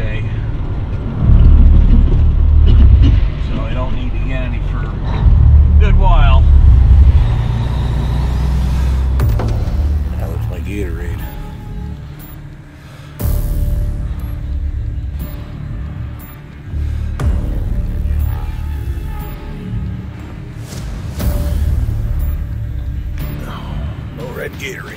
today, so I don't need to get any for a good while. That looks like Gatorade. No red Gatorade.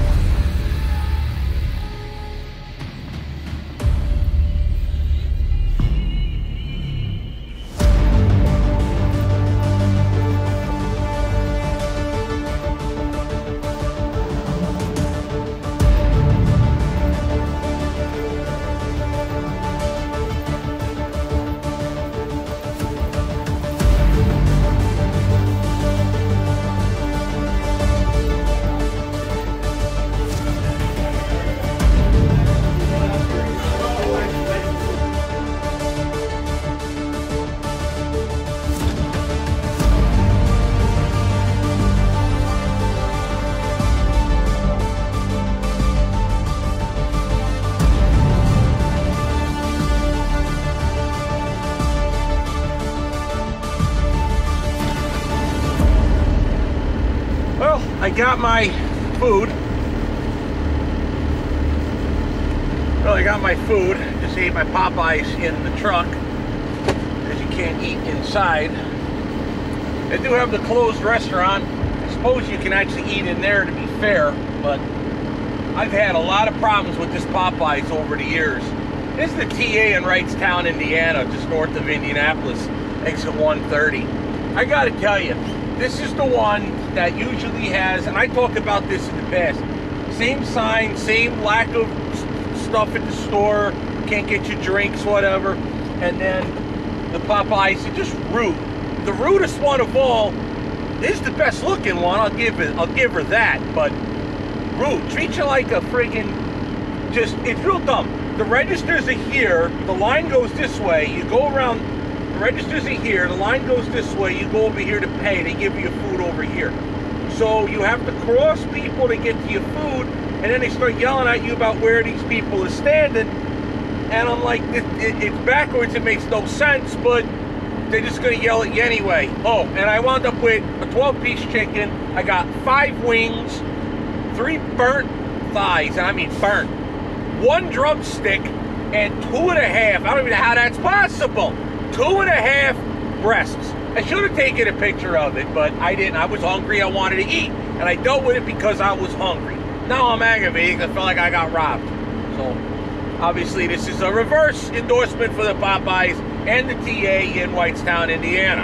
I got my food. Well, I got my food. Just ate my Popeyes in the truck because you can't eat inside. They do have the closed restaurant. I suppose you can actually eat in there, to be fair, but I've had a lot of problems with this Popeyes over the years. This is the TA in Wrightstown, Indiana, just north of Indianapolis, exit 130. I gotta tell you, this is the one that usually has, and I talked about this in the past, same sign, same lack of stuff at the store, can't get your drinks, whatever, and then the Popeyes are just rude. The rudest one of all is the best looking one, I'll give her that, but rude. Treat you like a friggin', just, it's real dumb. The registers are here, the line goes this way, you go around, the registers are here, the line goes this way, you go over here to pay, they give you your food over here. So you have to cross people to get to your food, and then they start yelling at you about where these people are standing, and I'm like, it's backwards, it makes no sense, but they're just gonna yell at you anyway. Oh, and I wound up with a 12-piece chicken, I got 5 wings, 3 burnt thighs, and I mean burnt, 1 drumstick, and 2.5, I don't even know how that's possible, 2.5 breasts. I should have taken a picture of it, but I didn't. I was hungry, I wanted to eat, and I dealt with it because I was hungry. Now I'm aggravated, I felt like I got robbed. So, obviously this is a reverse endorsement for the Popeyes and the TA in Wrightstown, Indiana.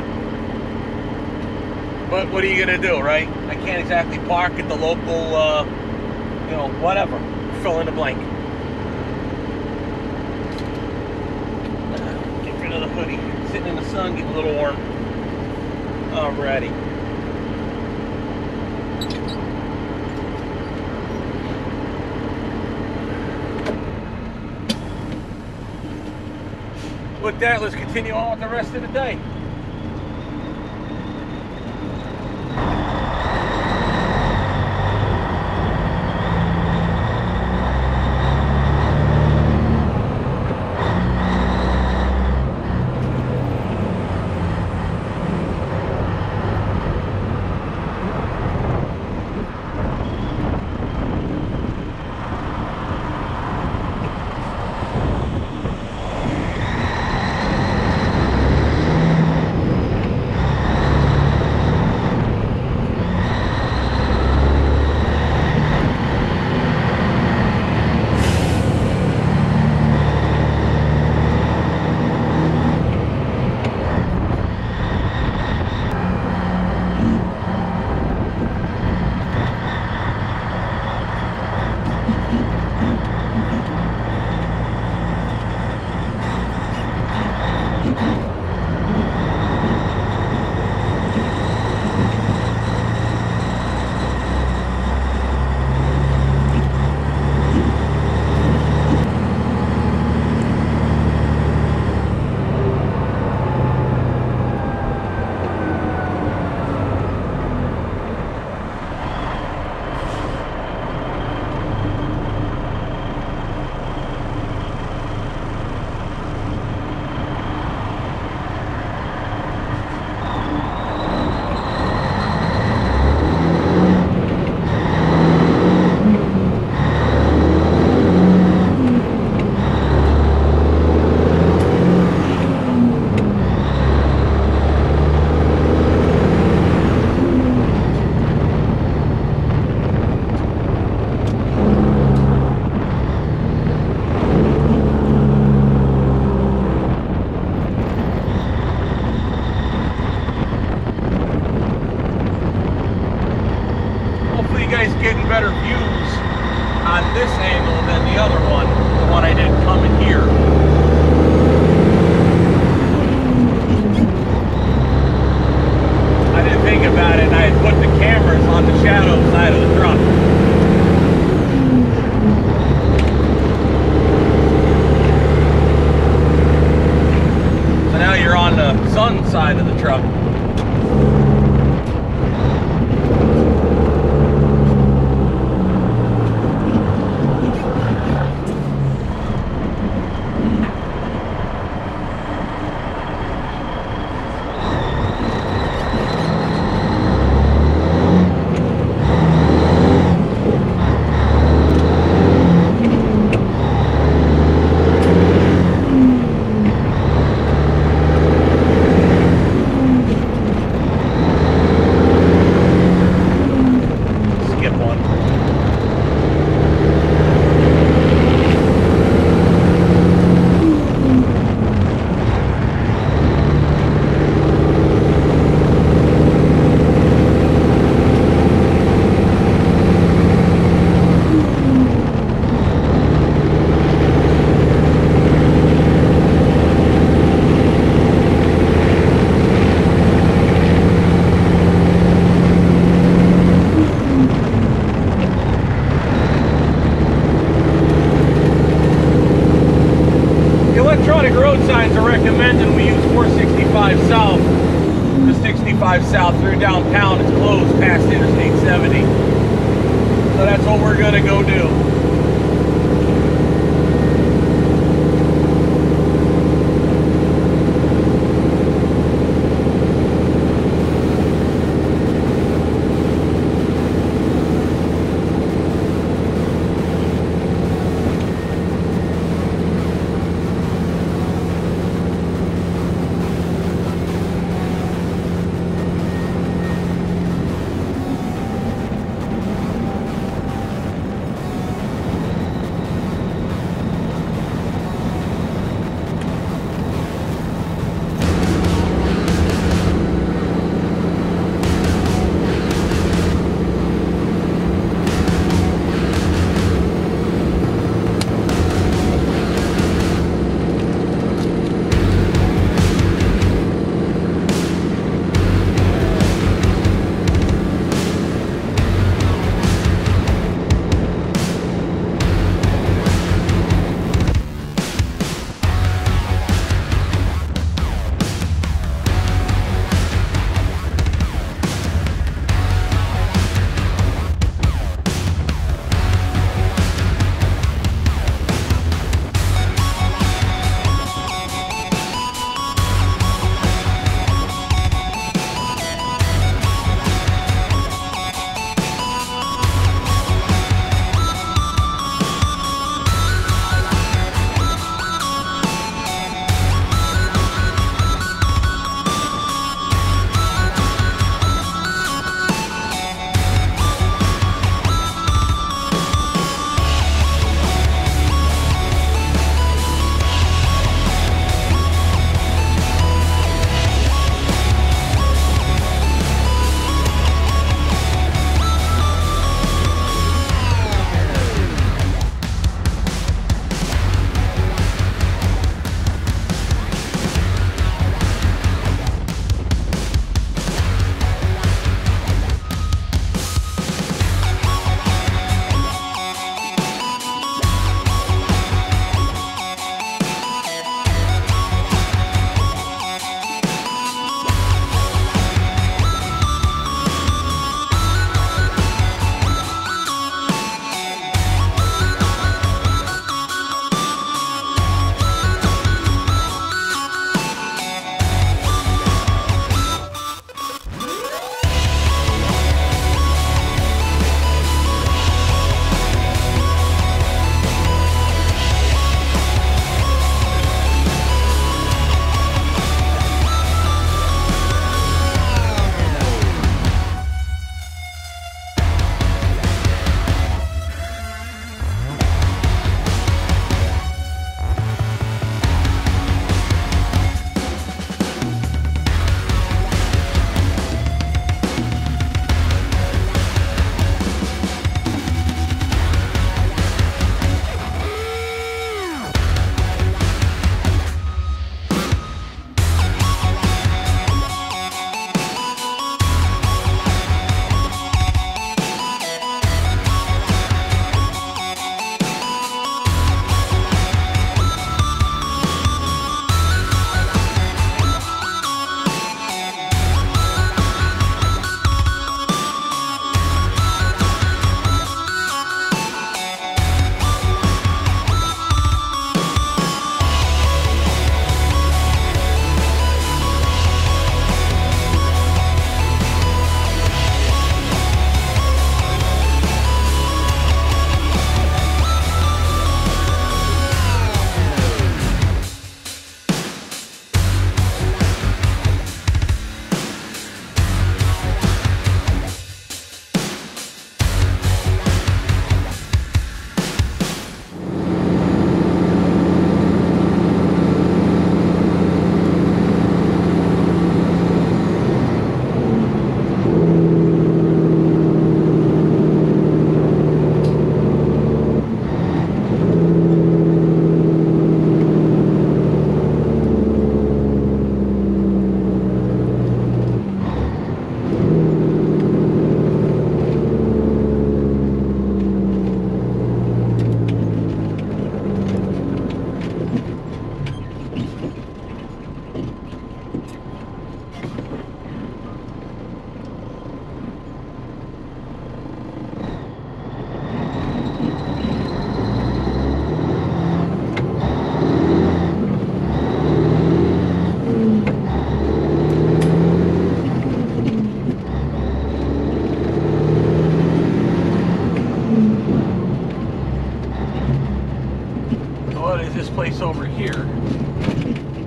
But what are you gonna do, right? I can't exactly park at the local, you know, whatever. Fill in the blank. Get rid of the hoodie. Sitting in the sun, getting a little warm. Alrighty. With that, let's continue on with the rest of the day. side of the truck. Road signs are recommending we use 465 south. The 65 south through downtown is closed past Interstate 70. So that's what we're gonna go do.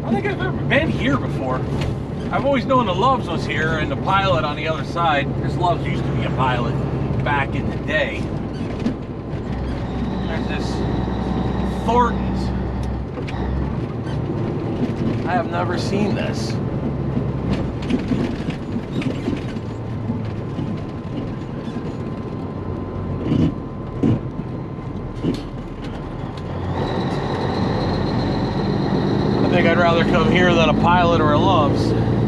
don't think I've ever been here before. I've always known the Loves was here and the Pilot on the other side. This Loves used to be a Pilot back in the day. There's this Thornton's. I have never seen this. I think I'd rather come here than a Pilot or a Loves.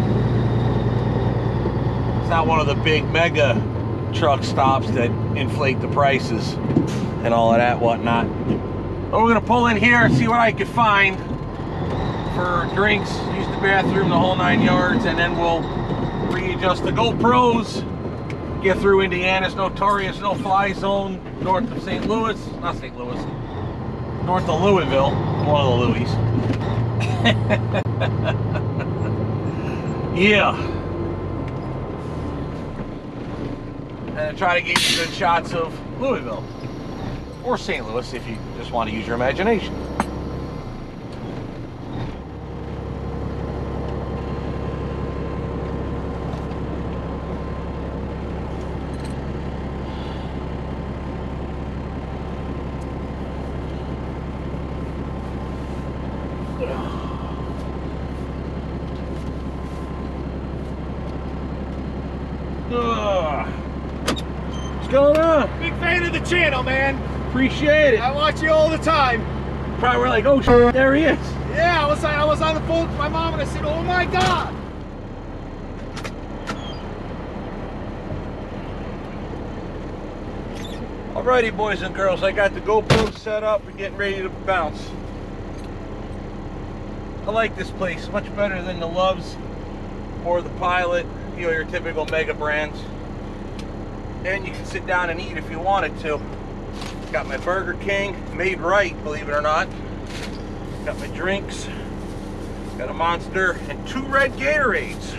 It's not one of the big mega truck stops that inflate the prices and all of that whatnot. But we're gonna pull in here and see what I can find for drinks, use the bathroom, the whole 9 yards, and then we'll readjust the GoPros, get through Indiana's notorious no-fly zone north of St. Louis, not St. Louis, north of Louisville, one of the Louis. Yeah. And try to get you good shots of Louisville or St. Louis if you just want to use your imagination. What's going on? Big fan of the channel, man. Appreciate it. I watch you all the time. Probably were like, oh shit, there he is. Yeah, I was on the phone with my mom and I said, oh my God. Alrighty, boys and girls, I got the GoPro set up and getting ready to bounce. I like this place much better than the Loves or the Pilot, you know, your typical mega brands. And you can sit down and eat if you wanted to. Got my Burger King, made right, believe it or not. Got my drinks. Got a Monster and 2 red Gatorades.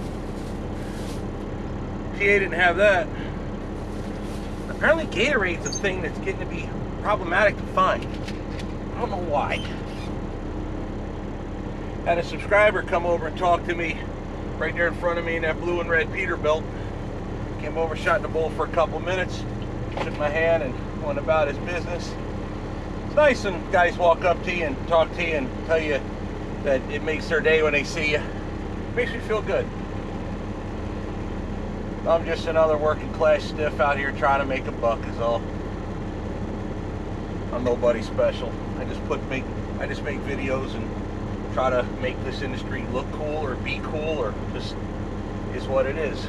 PA didn't have that. Apparently Gatorade's a thing that's getting to be problematic to find. I don't know why. Had a subscriber come over and talk to me right there in front of me in that blue and red Peterbilt. Came over, shot in the bowl for a couple minutes, shook my hand and went about his business. It's nice when guys walk up to you and talk to you and tell you that it makes their day when they see you. It makes me feel good. I'm just another working class stiff out here trying to make a buck is all. I'm nobody special. I just make videos and try to make this industry look cool or be cool or just is what it is.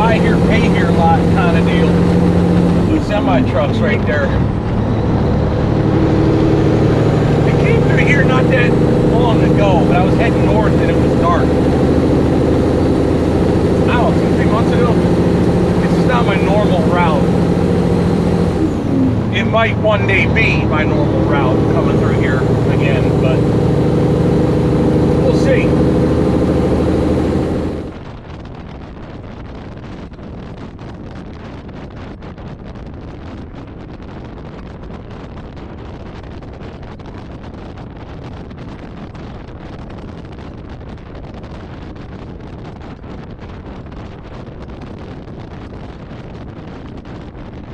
buy here, pay here lot kind of deal. With semi-trucks right there. I came through here not that long ago, but I was heading north and it was dark. I don't know, 2-3 months ago. This is not my normal route. It might one day be my normal route coming through here again, but we'll see.